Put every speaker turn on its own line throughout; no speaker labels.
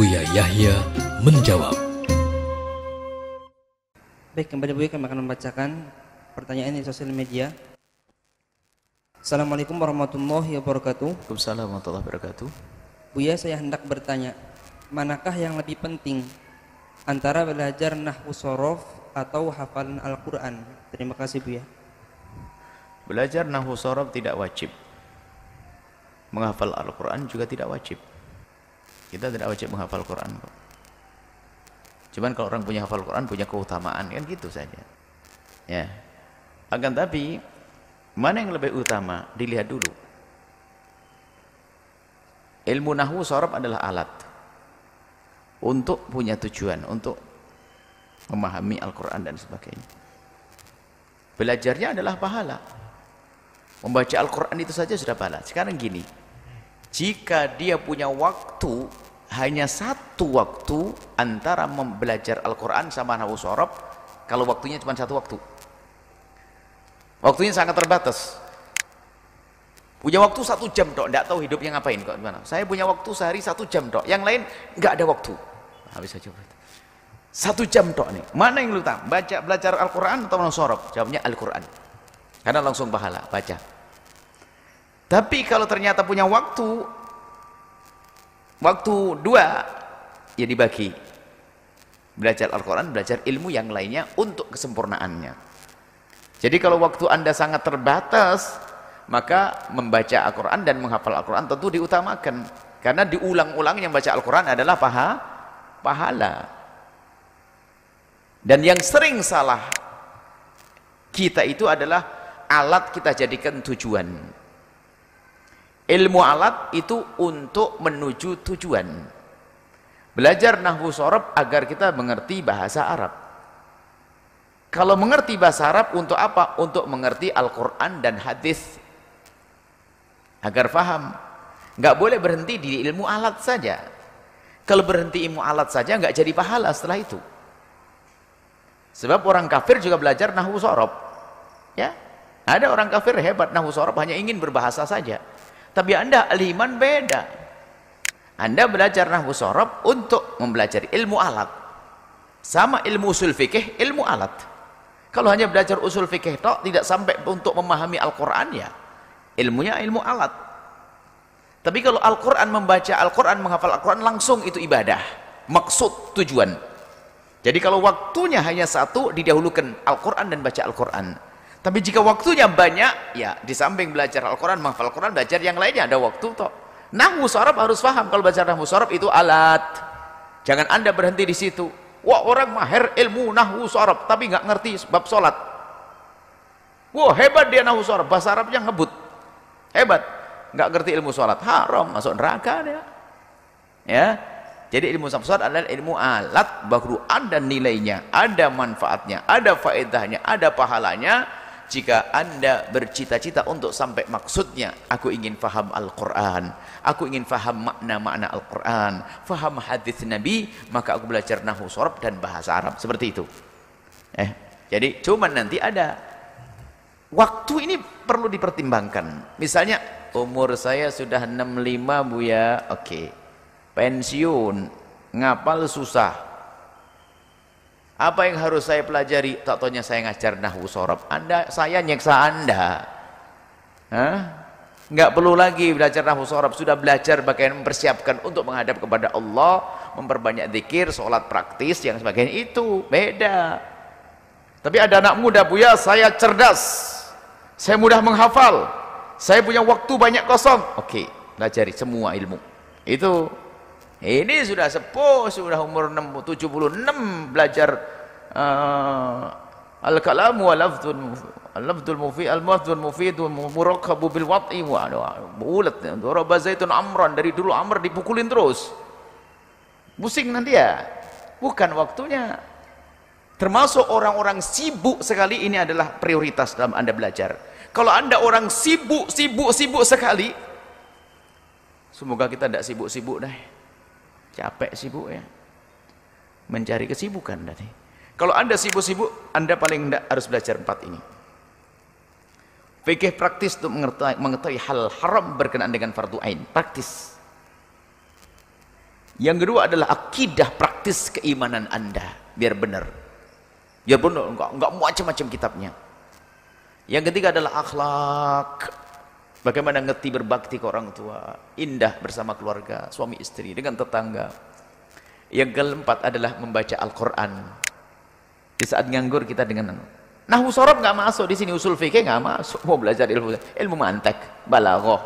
Buya Yahya menjawab.
Baik, kembali Buya kami akan membacakan pertanyaan di sosial media. Assalamualaikum warahmatullahi wabarakatuh.
Waalaikumsalam warahmatullahi wabarakatuh.
Buya, saya hendak bertanya, manakah yang lebih penting antara belajar nahwu shorof atau hafalan Al-Quran? Terima kasih Buya.
Belajar nahwu shorof tidak wajib. Menghafal Al-Quran juga tidak wajib. Kita tidak wajib menghafal Quran kok. Cuman kalau orang punya hafal Quran punya keutamaan, kan gitu saja. Ya. Akan tapi mana yang lebih utama dilihat dulu. Ilmu nahwu shorof adalah alat untuk punya tujuan, untuk memahami Al-Quran dan sebagainya. Belajarnya adalah pahala. Membaca Al-Quran itu saja sudah pahala. Sekarang gini, jika dia punya waktu hanya satu waktu antara belajar Al-Quran sama nahwu shorof, kalau waktunya cuma satu waktu, waktunya sangat terbatas. Punya waktu 1 jam dok, tidak tahu hidupnya ngapain kok gimana. Saya punya waktu sehari 1 jam dok, yang lain nggak ada waktu. Habis aja 1 jam dok nih. Mana yang lu tahu? Belajar Al-Quran atau nahwu shorof? Jawabnya Al-Quran, karena langsung pahala baca. Tapi kalau ternyata punya waktu 2, ya dibagi. Belajar Al-Quran, belajar ilmu yang lainnya untuk kesempurnaannya. Jadi kalau waktu Anda sangat terbatas, maka membaca Al-Quran dan menghafal Al-Quran tentu diutamakan. Karena diulang-ulang yang baca Al-Quran adalah pahala. Dan yang sering salah kita itu adalah alat kita jadikan tujuan. Ilmu alat itu untuk menuju tujuan. Belajar nahwu shorof agar kita mengerti bahasa Arab. Kalau mengerti bahasa Arab untuk apa? Untuk mengerti Al-Quran dan hadis, agar faham. Nggak boleh berhenti di ilmu alat saja. Kalau berhenti ilmu alat saja nggak jadi pahala setelah itu. Sebab orang kafir juga belajar nahwu shorof. Ya, ada orang kafir hebat nahwu shorof, hanya ingin berbahasa saja. Tapi Anda ahli iman beda. Anda belajar nahwu shorof untuk mempelajari ilmu alat. Sama ilmu usul fikih, ilmu alat. Kalau hanya belajar usul fikih tok, tidak sampai untuk memahami Al-Quran, ya ilmunya ilmu alat. Tapi kalau Al-Quran, membaca Al-Quran, menghafal Al-Quran, langsung itu ibadah. Maksud, tujuan. Jadi kalau waktunya hanya satu, didahulukan Al-Quran dan baca Al-Quran. Tapi jika waktunya banyak, ya di samping belajar Al-Quran, menghafal Al-Quran, belajar yang lainnya, ada waktu toh. Nahwu shorof harus paham. Kalau belajar nahwu shorof itu alat. Jangan Anda berhenti di situ. Wah, orang mahir ilmu nahwu shorof tapi nggak ngerti bab sholat. Wah, hebat dia nahwu shorof, bahasa Arabnya ngebut, hebat, nggak ngerti ilmu sholat, haram, masuk neraka dia. Ya, jadi ilmu sholat adalah ilmu alat, baru ada nilainya, ada manfaatnya, ada faedahnya, ada pahalanya. Jika Anda bercita-cita untuk sampai maksudnya, aku ingin faham Al-Quran, aku ingin faham makna-makna Al-Quran, faham hadis Nabi, maka aku belajar nahwu shorof dan bahasa Arab, seperti itu. Jadi cuman nanti ada waktu, ini perlu dipertimbangkan. Misalnya umur saya sudah 65 Buya, oke, pensiun, ngapal susah. Apa yang harus saya pelajari? Tak taunya saya ngajar nahwu shorof. Saya nyeksa Anda. Nggak perlu lagi belajar nahwu shorof. Sudah belajar bagaimana mempersiapkan untuk menghadap kepada Allah, memperbanyak zikir, sholat praktis, yang sebagainya. Itu beda. Tapi ada anak muda, Buya, saya cerdas, saya mudah menghafal, saya punya waktu banyak kosong. Oke, pelajari semua ilmu. Itu. Ini sudah sepuh, sudah umur 76, belajar al-kalamu al-lafdul mufid, al-lafdul mufid, murakkabu bil wat'i, bulat, daraba zaitun amran, dari dulu Amr dipukulin terus. Pusing nanti ya. Bukan waktunya. Termasuk orang-orang sibuk sekali, ini adalah prioritas dalam Anda belajar. Kalau Anda orang sibuk sekali, semoga kita tidak sibuk-sibuk deh. Capek sibuk ya, mencari kesibukan tadi. Kalau Anda sibuk-sibuk, Anda paling tidak harus belajar 4 ini. Fikih praktis untuk mengetahui hal haram berkenaan dengan fardu ain, praktis. Yang kedua adalah akidah praktis keimanan Anda biar benar. Biar benar, enggak macam-macam kitabnya. Yang ketiga adalah akhlak. Bagaimana ngerti berbakti ke orang tua, indah bersama keluarga, suami istri, dengan tetangga. Yang keempat adalah membaca Al-Quran. Di saat nganggur kita dengan nahwu shorof nggak masuk di sini, usul fikih nggak masuk. Mau belajar ilmu mantek, balaghah.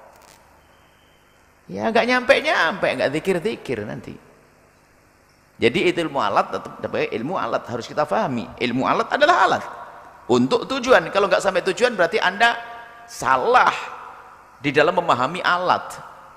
Ya nggak nyampe, nggak zikir nanti. Jadi itu ilmu alat, tetap ilmu alat harus kita pahami. Ilmu alat adalah alat untuk tujuan. Kalau nggak sampai tujuan berarti Anda salah di dalam memahami alat.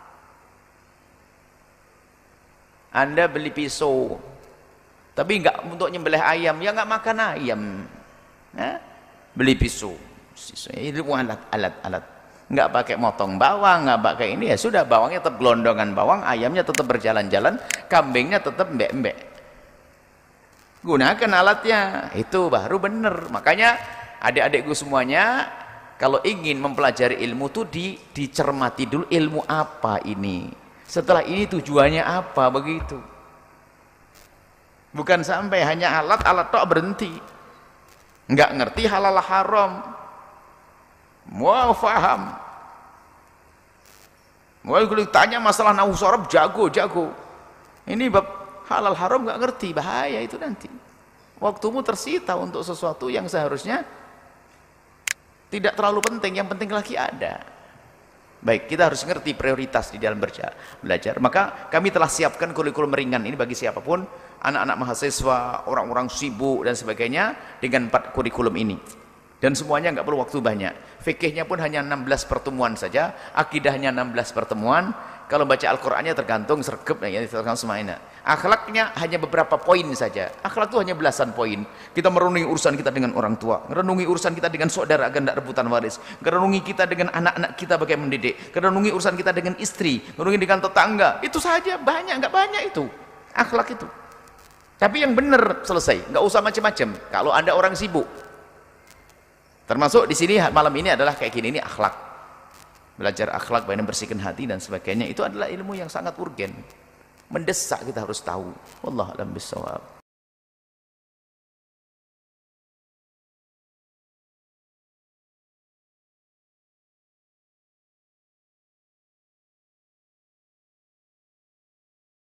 Anda beli pisau tapi nggak untuk nyembelih ayam, ya nggak makan ayam. Beli pisau, ilmu alat, nggak pakai motong bawang, nggak pakai ini, ya sudah, bawangnya tetap gelondongan bawang, ayamnya tetap berjalan-jalan, kambingnya tetap mbek-mbek. Gunakan alatnya, itu baru benar. Makanya adik-adikku semuanya, kalau ingin mempelajari ilmu tuh dicermati dulu, ilmu apa ini, setelah ini tujuannya apa, begitu. Bukan sampai hanya alat tok berhenti, nggak ngerti halal haram, mau faham, mau tanya masalah nahwu shorof jago, ini bab halal haram nggak ngerti, bahaya itu nanti. Waktumu tersita untuk sesuatu yang seharusnya tidak terlalu penting, yang penting lagi ada. Baik, kita harus ngerti prioritas di dalam belajar. Maka kami telah siapkan kurikulum ringan ini bagi siapapun, anak-anak mahasiswa, orang-orang sibuk dan sebagainya, dengan 4 kurikulum ini. Dan semuanya nggak perlu waktu banyak. Fikihnya pun hanya 16 pertemuan saja, akidahnya 16 pertemuan. Kalau baca Al-Qur'annya tergantung sergap, ya, tergantung semuanya. Akhlaknya hanya beberapa poin saja. Akhlak itu hanya belasan poin. Kita merenungi urusan kita dengan orang tua, merenungi urusan kita dengan saudara agar tidak rebutan waris, merenungi kita dengan anak-anak kita bagaimana mendidik, merenungi urusan kita dengan istri, merenungi dengan tetangga. Itu saja, banyak, nggak banyak itu. Akhlak itu. Tapi yang benar selesai, nggak usah macam-macam. Kalau Anda orang sibuk, termasuk di sini malam ini adalah kayak gini, ini akhlak. Belajar akhlak, bagaimana bersihkan hati dan sebagainya, itu adalah ilmu yang sangat urgen, mendesak, kita harus tahu. Wallahu a'lam bishawab.